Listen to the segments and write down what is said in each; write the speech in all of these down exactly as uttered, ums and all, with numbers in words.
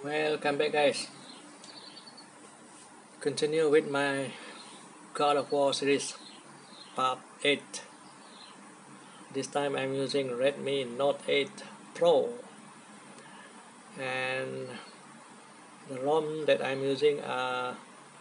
Welcome back, guys. Continue with my God of War series part eight. This time I'm using Redmi Note eight Pro, and the ROM that I'm using are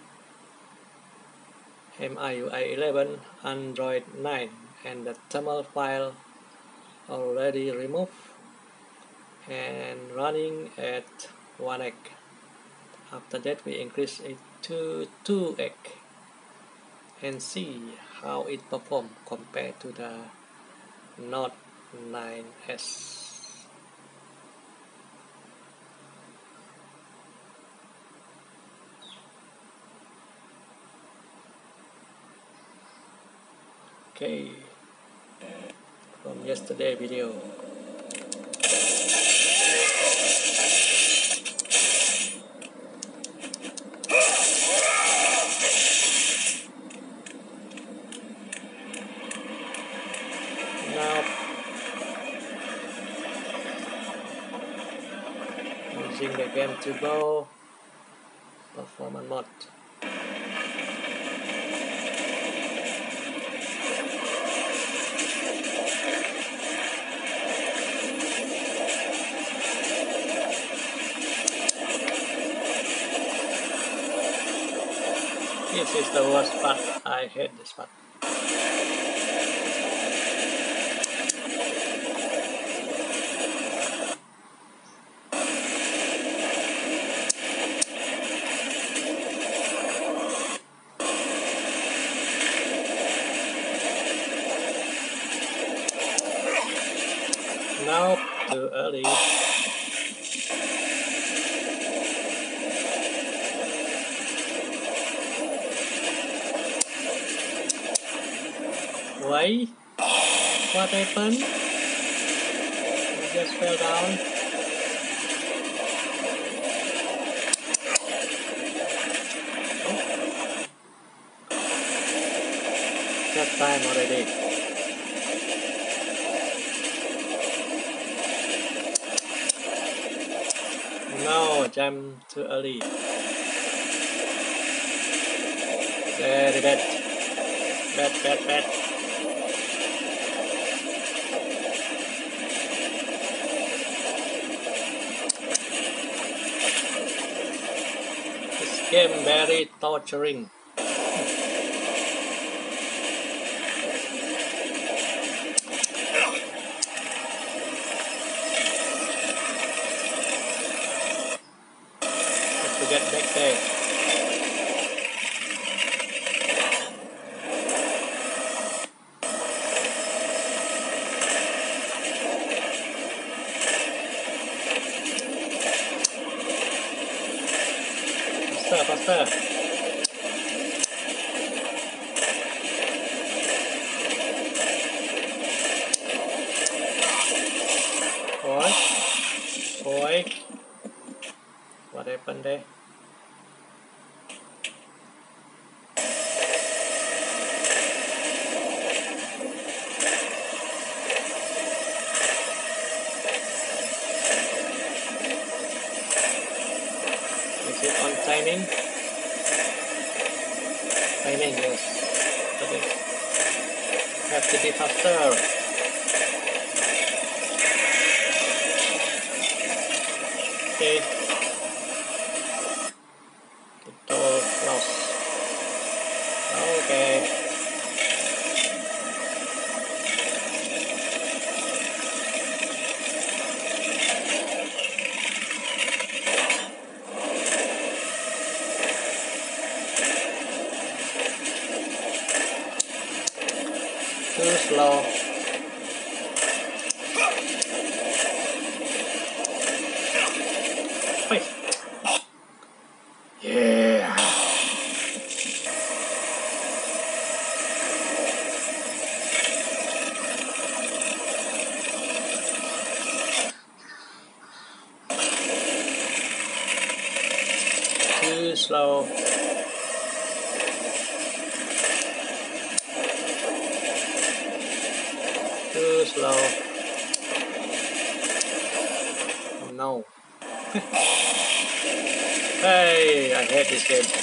M I U I eleven Android nine, and the thermal file already removed and running at one x. After that we increase it to two x and see how it performs compared to the Note nine S. Okay, from yesterday video. Now using the game turbo performance mode. This is the worst part. I hate this part. Now too early. Why? What happened? I just fell down. Oh. That time already. No, jump too early. Very bad. Bad, bad, bad. This game very torturing. Have to get back there. Faster, faster. Oi, oi. What happened there? Is it on timing? Timing, yes. Okay. Have to be faster. Okay. Control loss. Okay. Too slow. Wait. Yeah. Too slow. Too slow. No. Hey, I hate this game.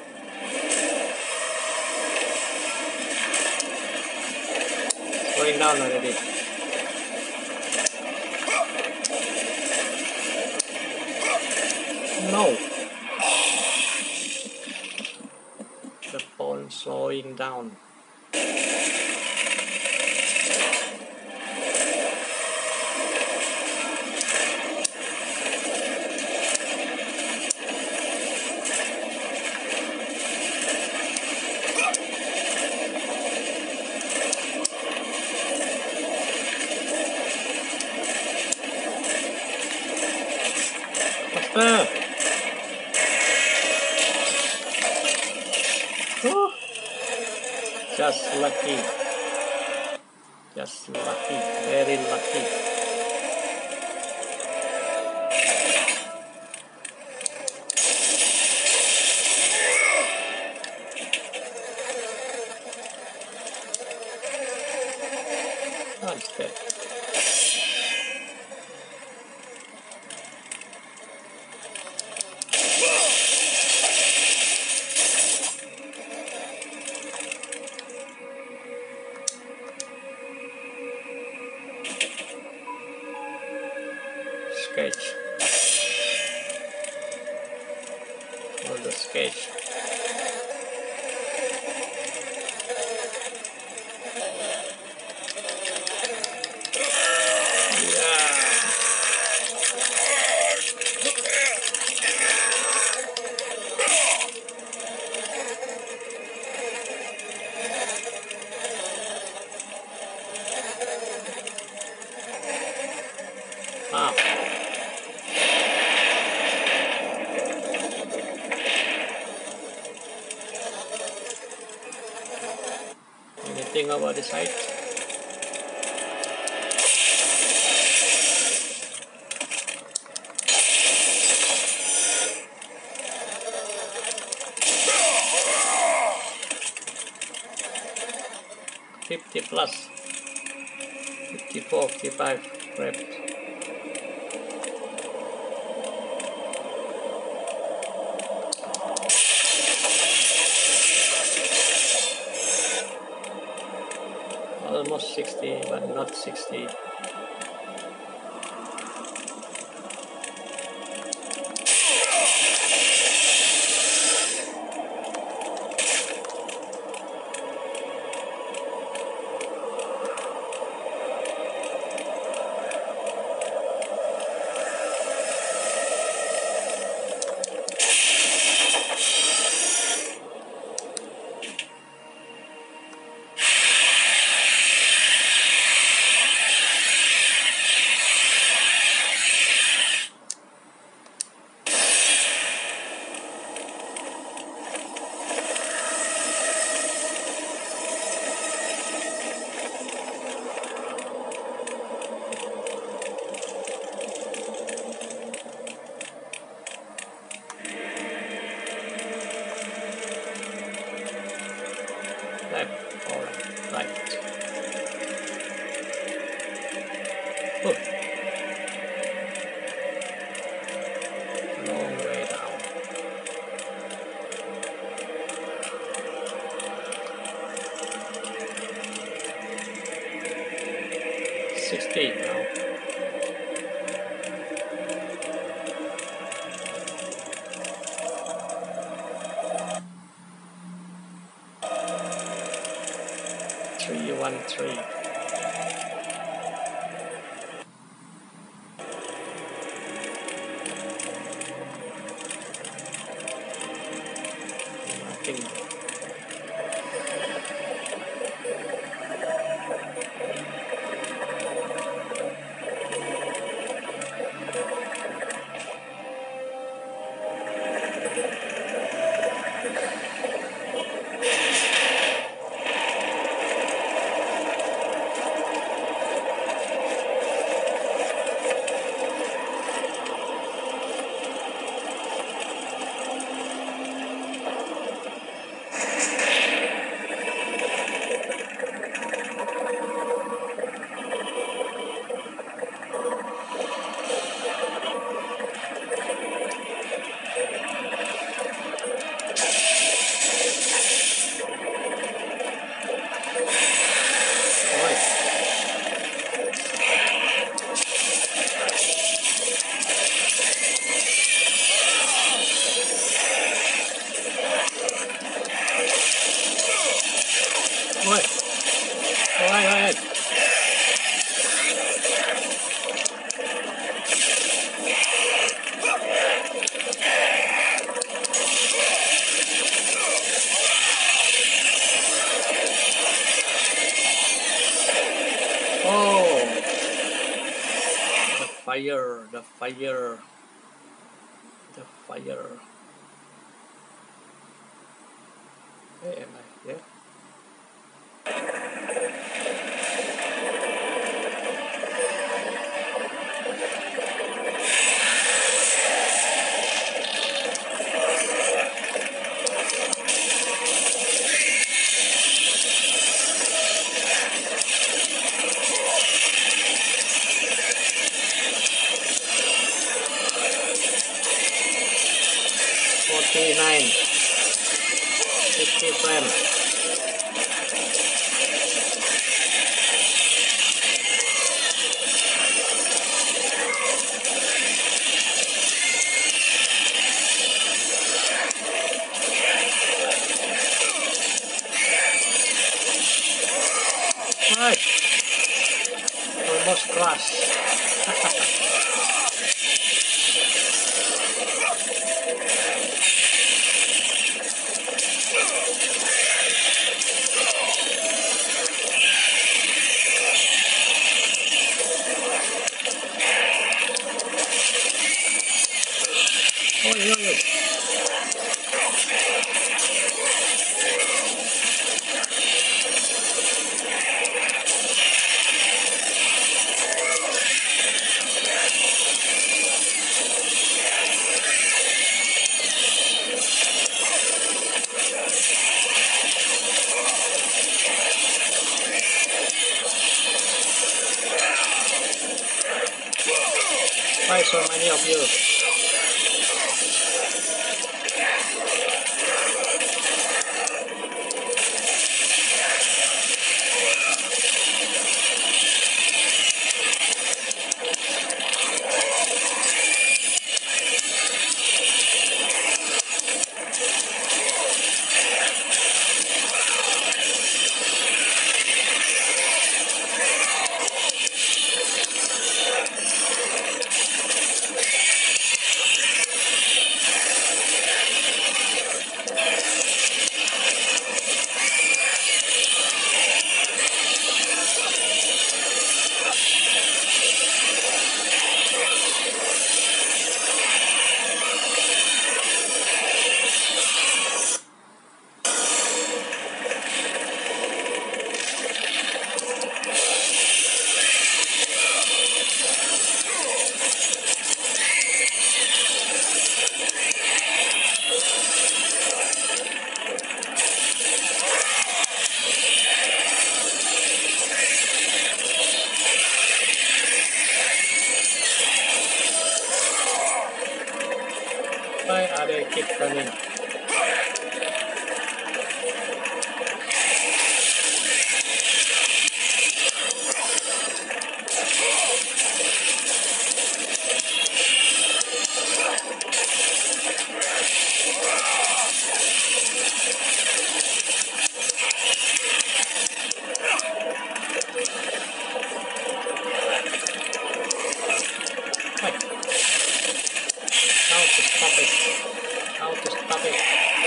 Going down already. No. The phone slowing down. Faster! Oh. Just lucky. Just lucky. Very lucky. Oh, it's dead. Sketch. On the sketch. Ah. Anything about the site? Fifty plus. Fifty-four, fifty-five. Correct. Almost sixty, but not sixty. Left or right? Oh. Long way down. Sixty now. Three one three. Nothing. fire, the fire, the fire. Where am I? There. forty-nine, fifty frames. Right, almost crashed. Oh, yeah, yeah. Why so many of you? Why are they keep running? Wait. How to stop it? How to stop it?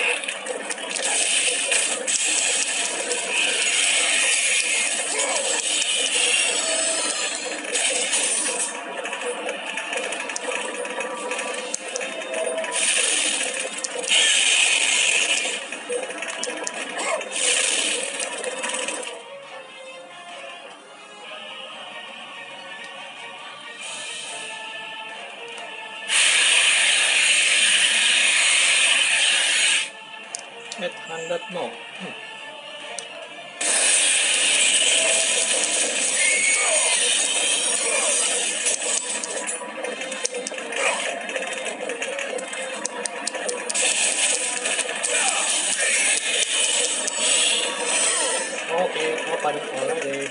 eight hundred more. Hmm. Okay, open already.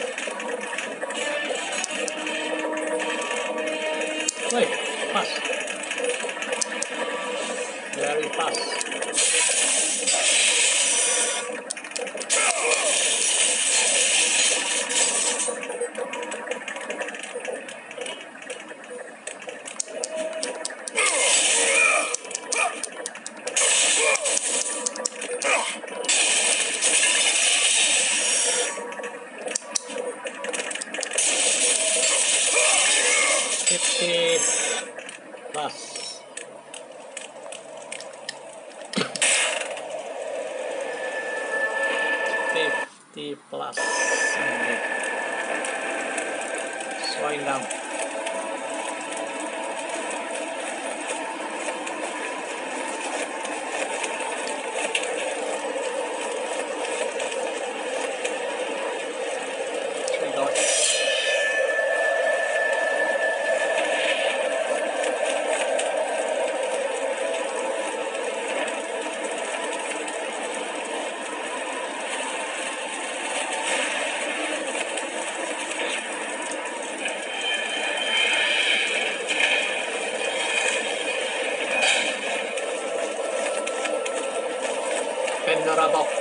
Wait, fast. Very fast. fifty fifty plus. Okay. Slowing down. Three dots. Pandora box.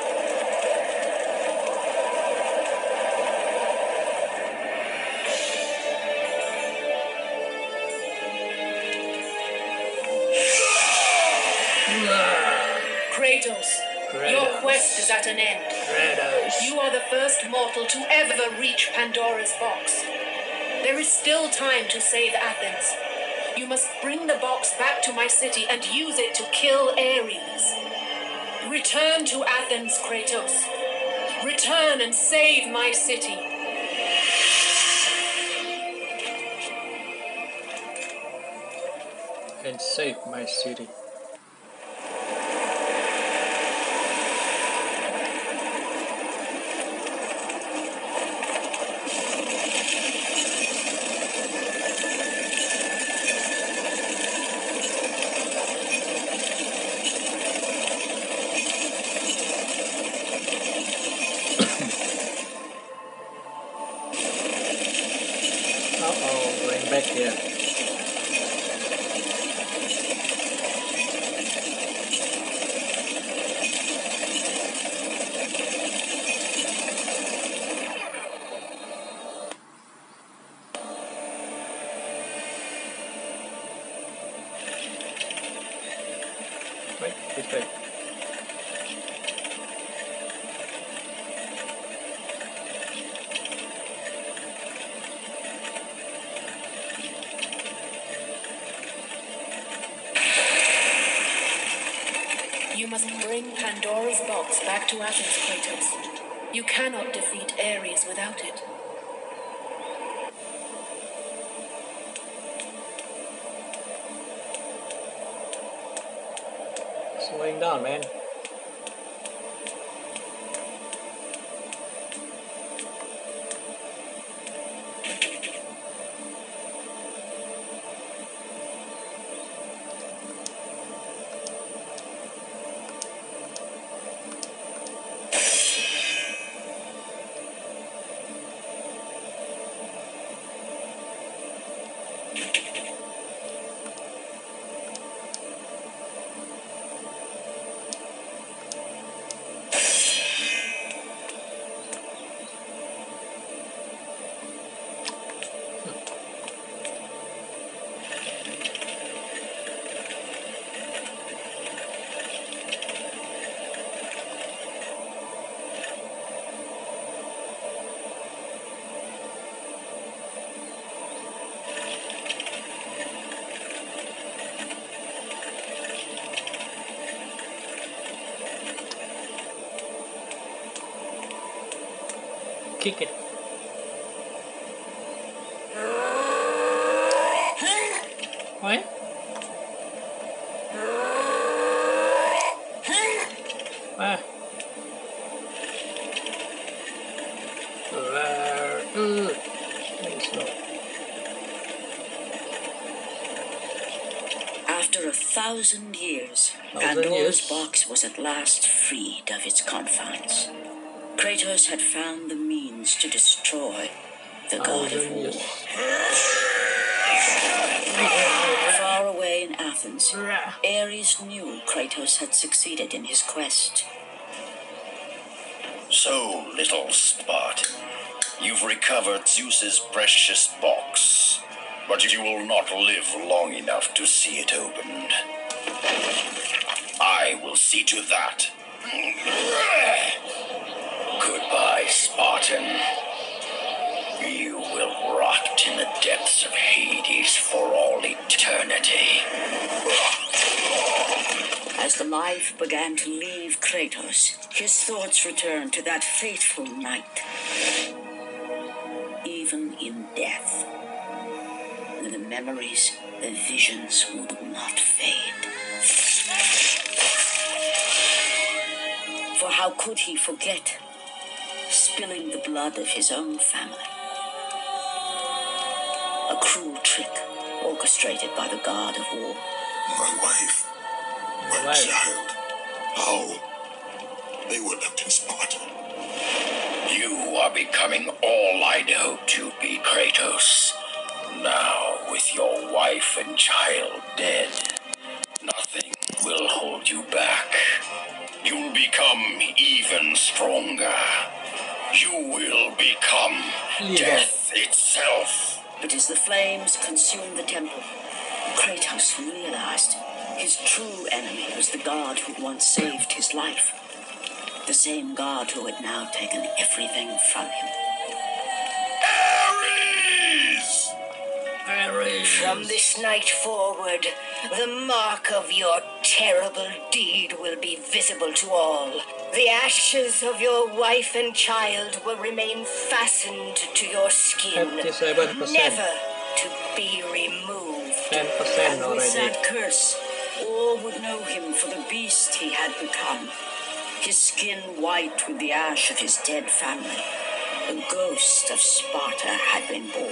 Kratos, Kratos. your quest is at an end. Kratos. You are the first mortal to ever reach Pandora's box. There is still time to save Athens. You must bring the box back to my city and use it to kill Ares. Return to Athens, Kratos. Return and save my city. And save my city. Uh-oh, going back here. Wait, this way. You must bring Pandora's box back to Athens, Kratos. You cannot defeat Ares without it. Slowing down, man. Kick it. What? Ah. Uh, very slow. After a thousand years, Thousand Pandora's years. box was at last freed of its confines. Kratos had found the means to destroy the god of Thousand war. years. Far away in Athens, Ares knew Kratos had succeeded in his quest. So, little Spartan, you've recovered Zeus's precious box, but you will not live long enough to see it opened. I will see to that. Goodbye, Spartan. You will rot in the depths of Hades for all eternity. As the life began to leave Kratos, his thoughts returned to that fateful night. Even in death, the memories, the visions would not fade. For how could he forget spilling the blood of his own family? A cruel trick orchestrated by the god of war. My wife, my Right. child, how they were left in Sparta. You are becoming all I'd hoped you'd be, Kratos. Now, with your wife and child dead, nothing will hold you back. You'll become even stronger. You will become Yeah. death itself. But as the flames consumed the temple, Kratos realized his true enemy was the god who once saved his life. The same god who had now taken everything from him. Ares! Ares. From this night forward, the mark of your terrible deed will be visible to all. The ashes of your wife and child will remain fastened to your skin, fifty-seven percent. never to be removed. ten percent And with already. that curse, all would know him for the beast he had become. His skin white with the ash of his dead family. The ghost of Sparta had been born.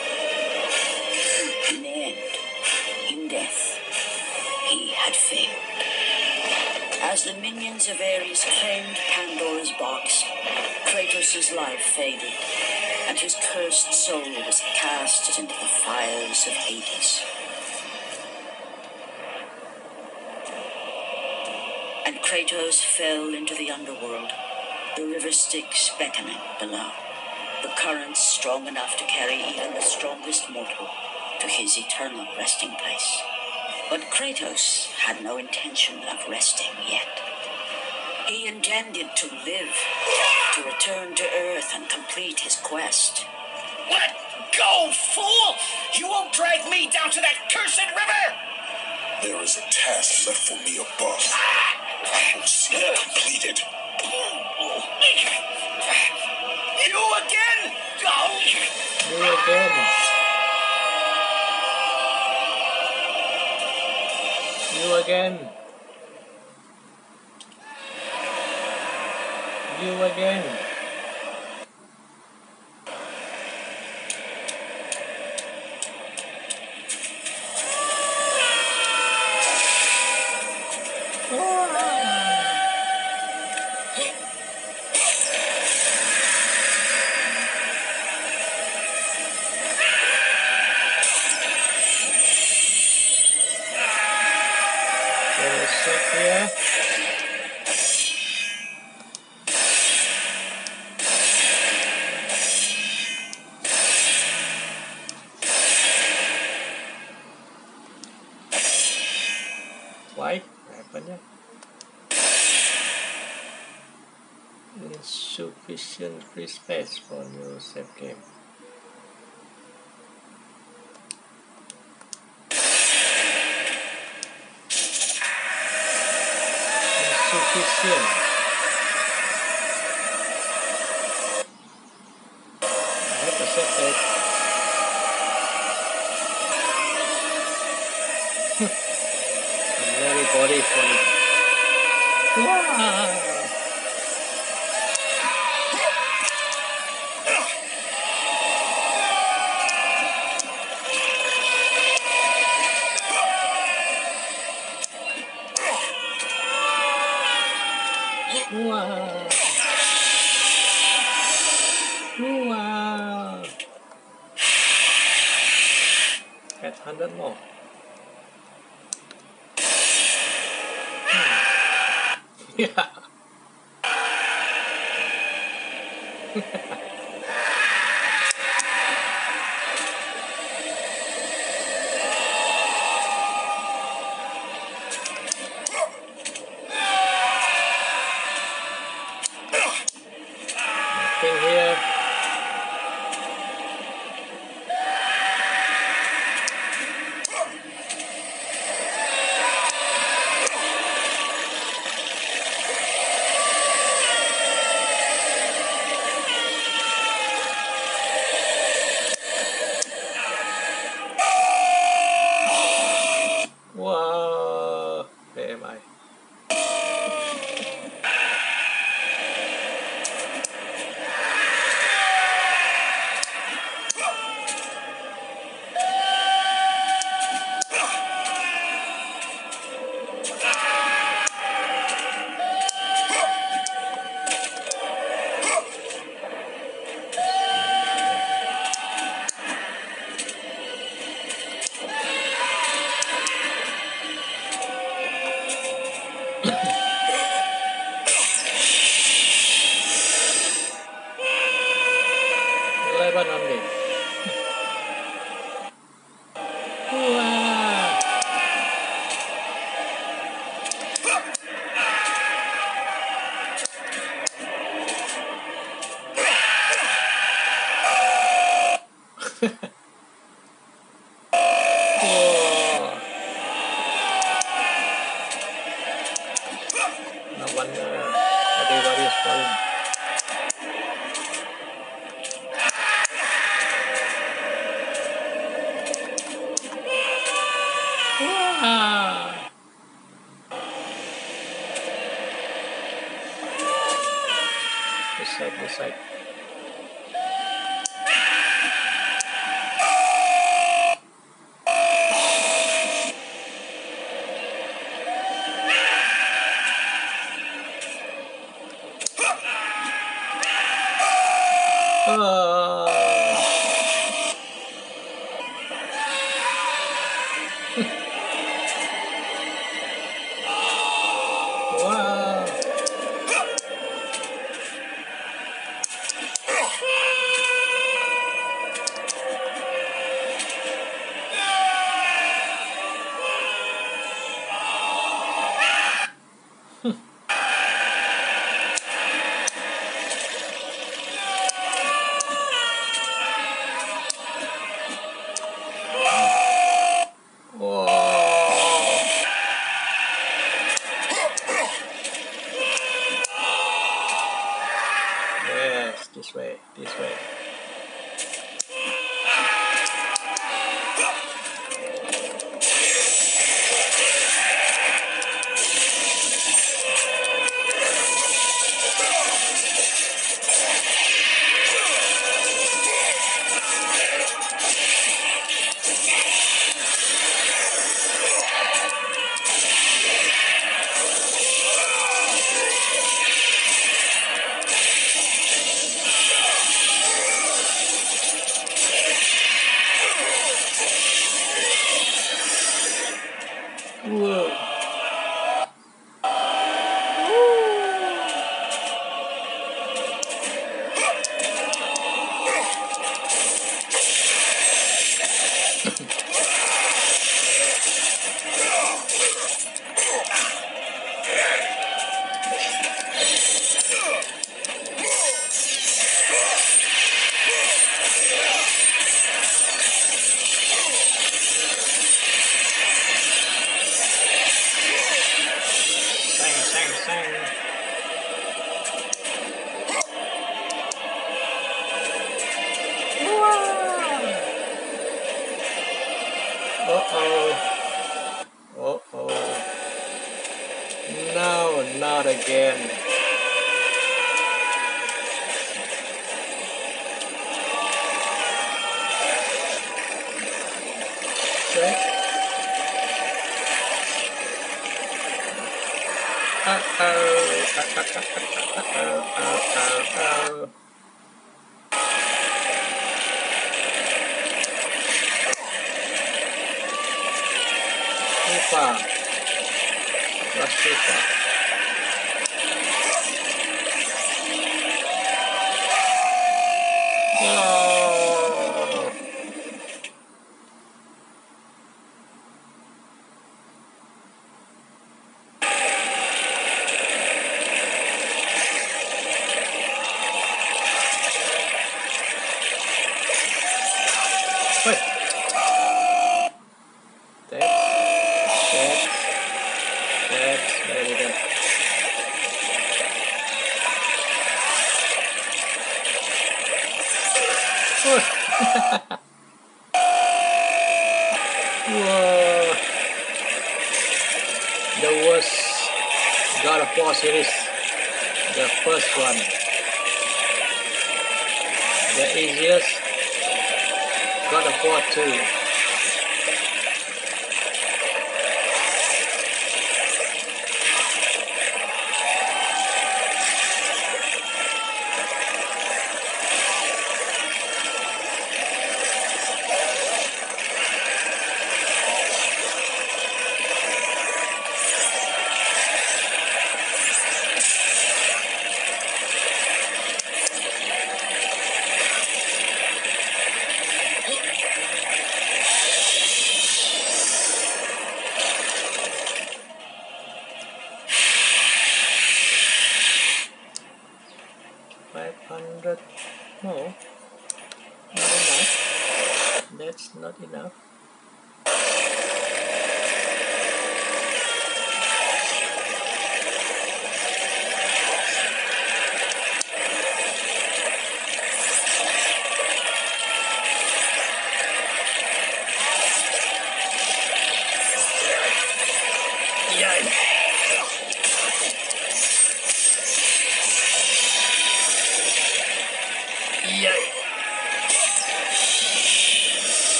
In the end, in death, he had failed. As the minions of Ares claimed Pandora's box, Kratos' life faded, and his cursed soul was cast into the fires of Hades. And Kratos fell into the underworld, the river Styx beckoning below, the currents strong enough to carry even the strongest mortal to his eternal resting place. But Kratos had no intention of resting yet. He intended to live, to return to Earth and complete his quest. Let go, fool! You won't drag me down to that cursed river! There is a task left for me above. I will see it completed. You again? Oh. You again. You again. You again. Here. Why? Happennya? Insufficient free space for new save game. Insufficient. I have to set that. Very body for it. Wow. Wow. Wow. Get one hundred more. Yeah. Nothing here. falling. Ah. This side, this side. Ah. Wow. Whoa. Yes, this way, this way. Whoa. Sang, sang, sang. Uh-oh. Uh-oh. No, not again. Okay. Uh-oh. Uh-oh. Uh-oh. Too far. That's too far. No. Wait. That's, that's, that's very good. Whoa. The worst God of War series. The first one. The easiest God of War two. five hundred. No, not enough. That's not enough.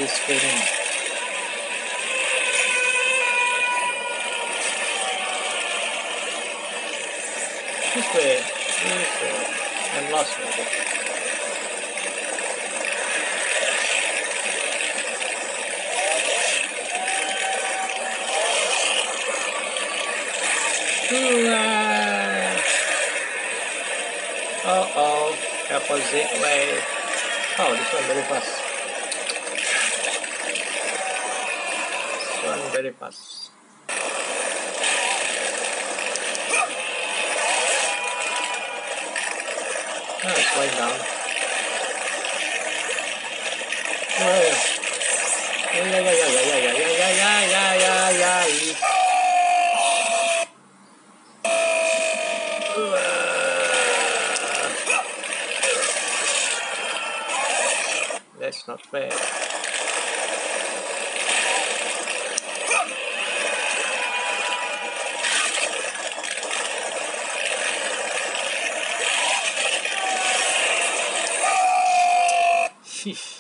Everybody screaming. This way, this way. I'm lost maybe. Uh oh, opposite way. Oh, this one very fast. This one very fast. Oh, it's going down. Oh, yeah, yeah, yeah, yeah, yeah, yeah, yeah, yeah, yeah, yeah, yeah, yeah. That's not fair. Sheesh.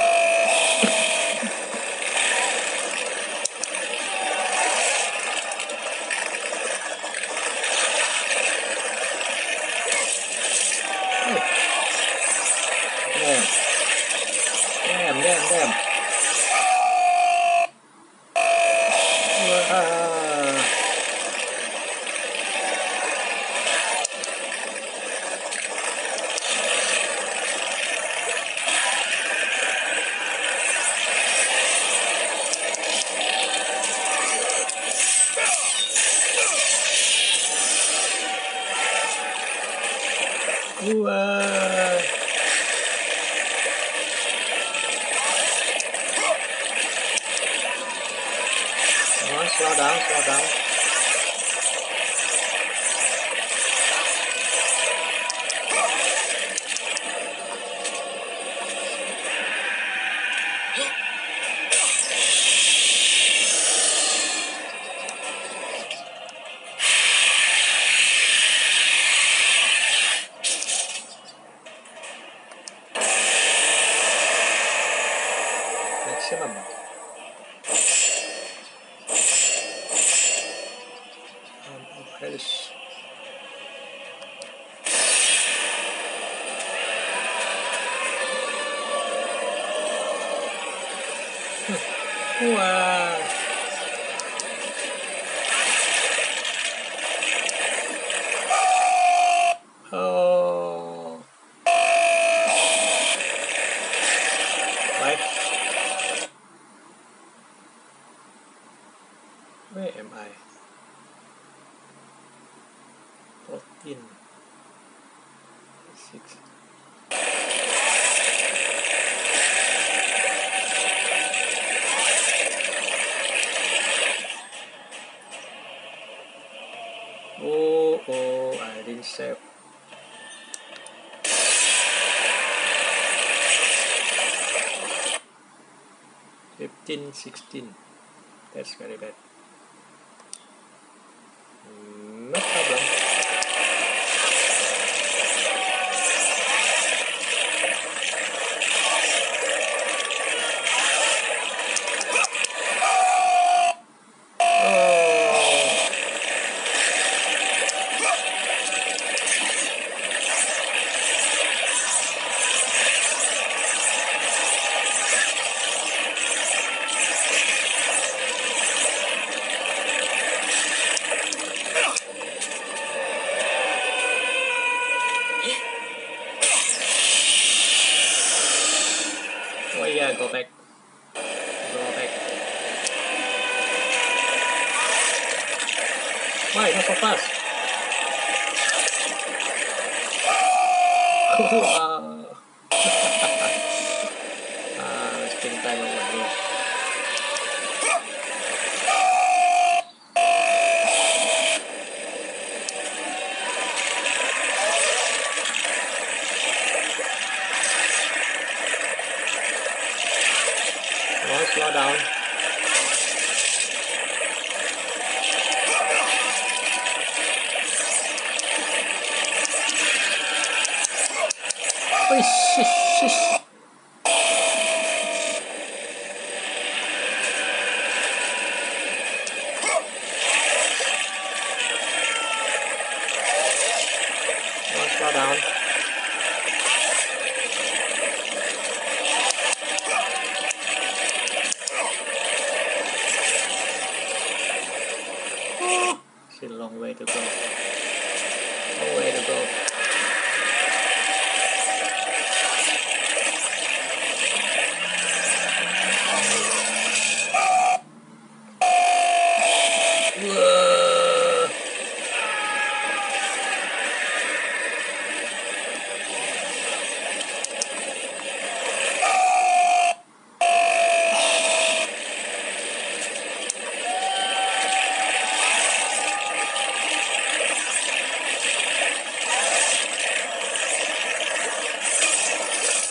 Damn, damn, damn. Uh, uh, Come on, slow down, slow down. Maximum. Um, increase. Wow. Oh. Right. Where am I? fourteen. six. Oh, oh, I didn't save. fifteen, sixteen. That's very bad. No problem. Oh yeah, go back. Go back. Why not so fast? Wow. Ah, wasting time over here. Come on, slow down. Oh, shish, shish.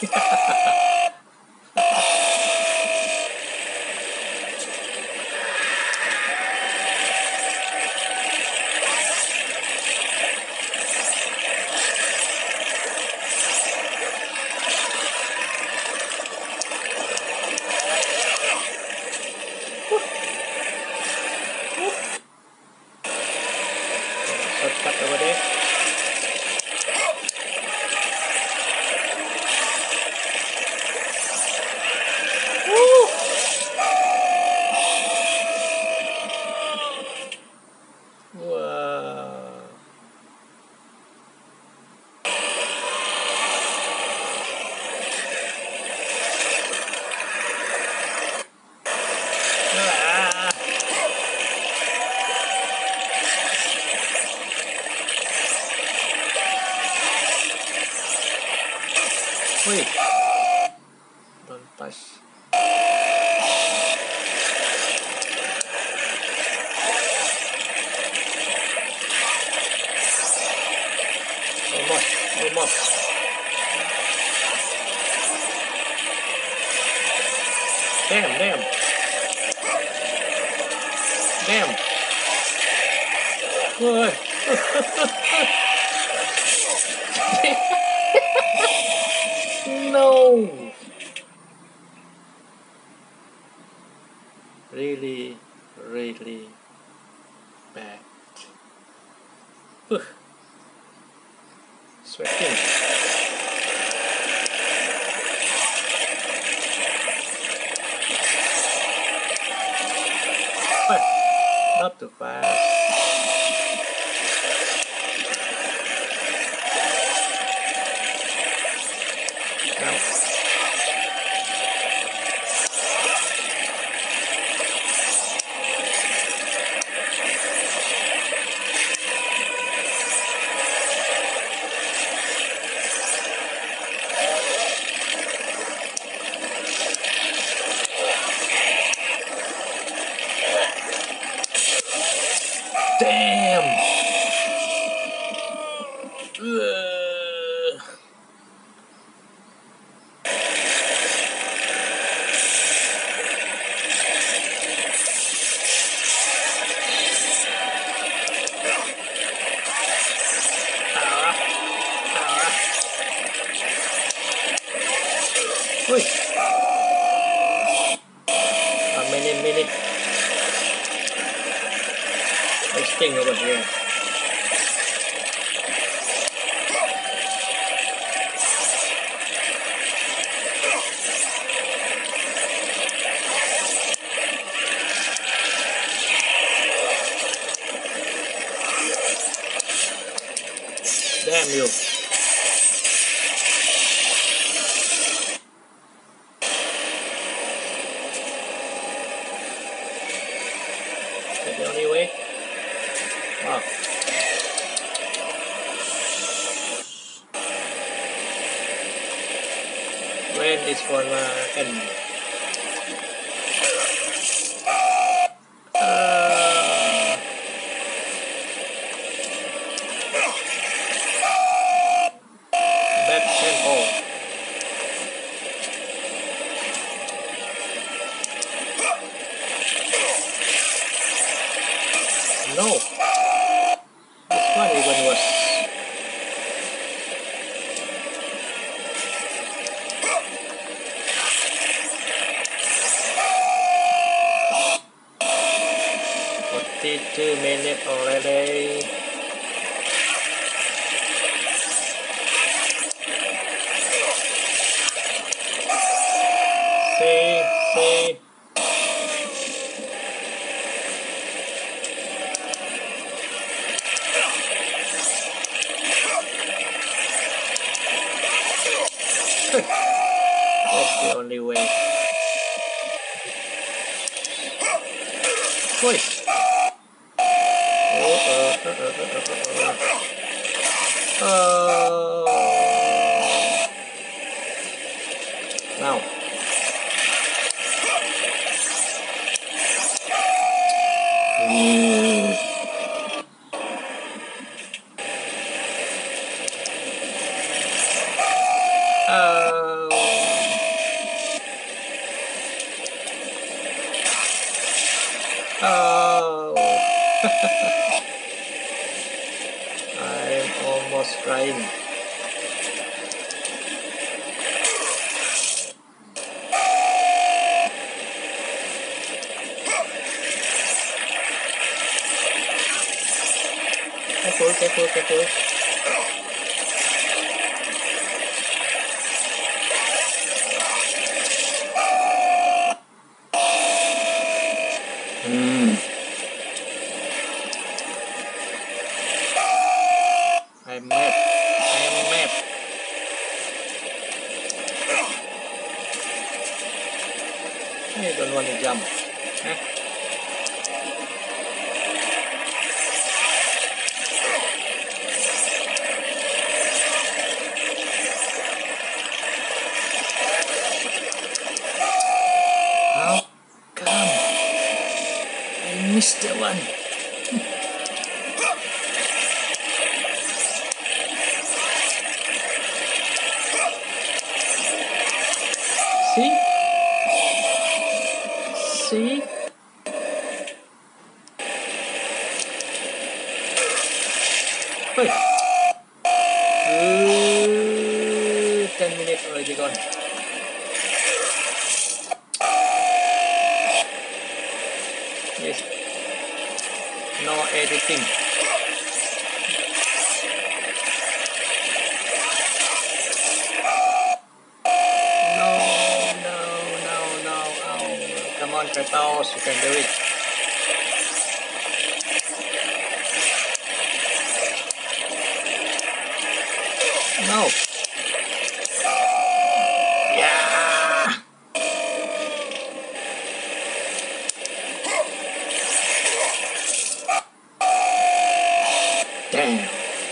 Shortcut over there. Wow. Ah. Wait. Don't touch. Almost, almost. Damn, damn. Damn. Whoa. No. Really, really bad. Whew. Sweating. But not too fast. Now. Damn! Ugh. Ah, ah. Wait. How many minutes? Wasting over here. Damn you. Is that the only way? Wow. When is gonna end? Uh, bad tempo. No. This one even worse. Forty-two minutes already. See, see. That's the only way. Wait. Oh, uh, uh, uh, uh, uh, uh. Uh, now. Mm. Uh, careful, careful. Hmm. I'm mad. I'm mad. I don't want to jump. Eh? How come I missed that one? See? See? Wait. Uh, ten minutes already gone. Yes. No editing. No, no, no, no. Oh, come on, Kratos, you can do it. No. Yeah. Damn.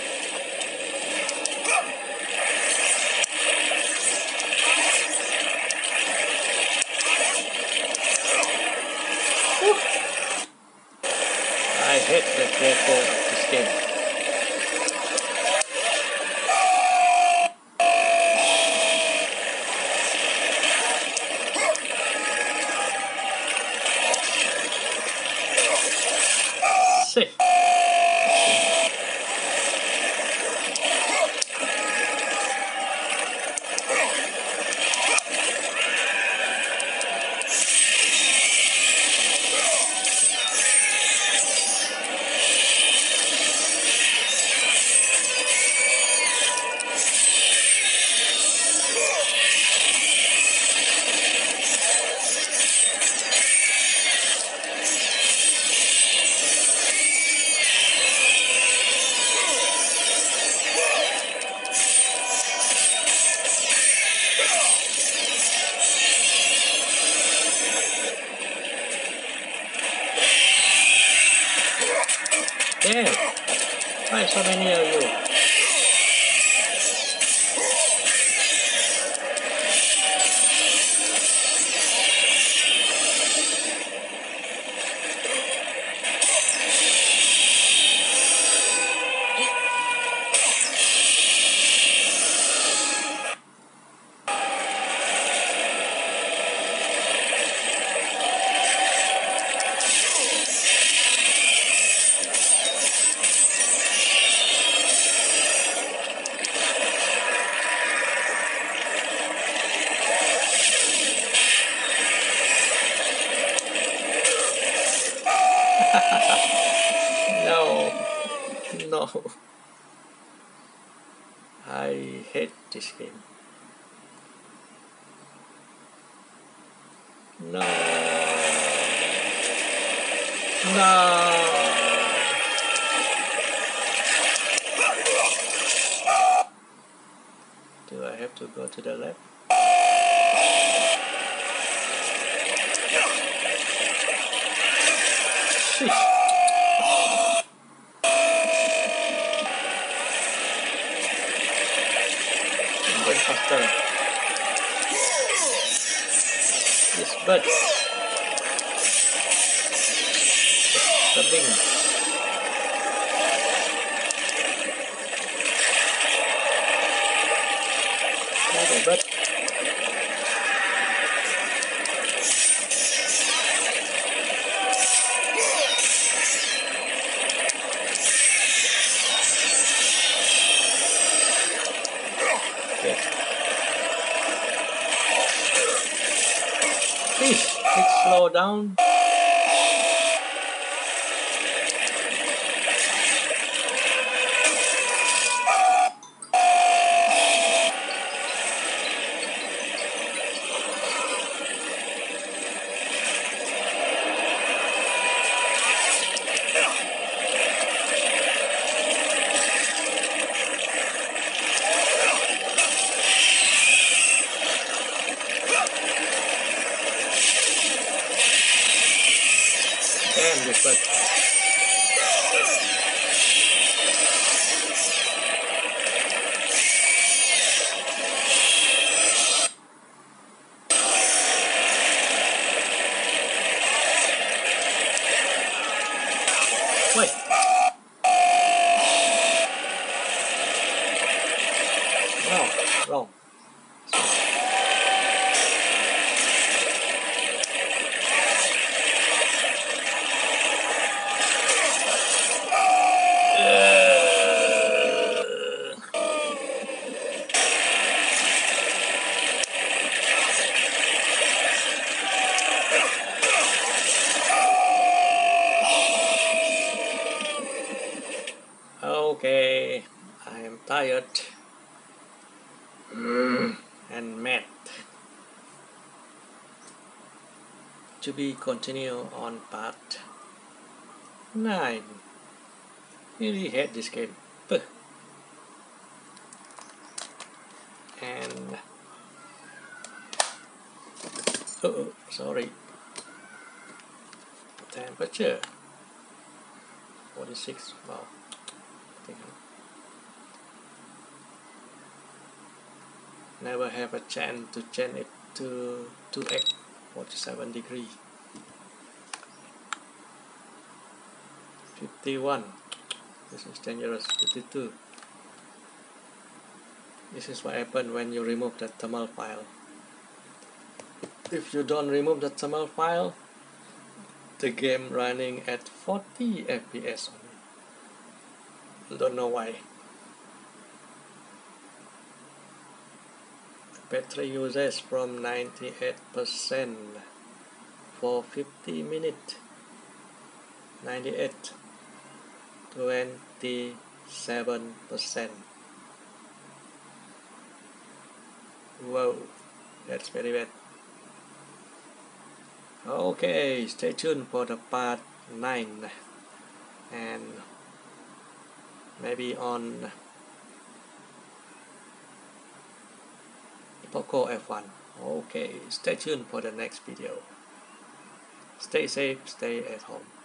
I hate the creator of this game. See. Yeah. Why so many of you? No. No. I hate this game. No. No. Do I have to go to the left? Sheesh. I'm going faster. Yes, but stabbing. Okay, but yes. Please, please slow down. wrong. Okay, I am tired and mad. To be continued on part nine. Really hate this game. Puh. And oh, sorry. Temperature forty-six. Wow. I think I never have a chance to change it to two x forty-seven degree. fifty-one. This is dangerous. fifty-two. This is what happens when you remove the thermal file. If you don't remove the thermal file, the game running at forty F P S only. Don't know why. Battery usage from ninety-eight percent for fifty minutes. ninety-eight, twenty-seven percent. Whoa, that's very bad. Okay, stay tuned for the part nine and maybe on Poco F one. Okay, stay tuned for the next video. Stay safe, stay at home.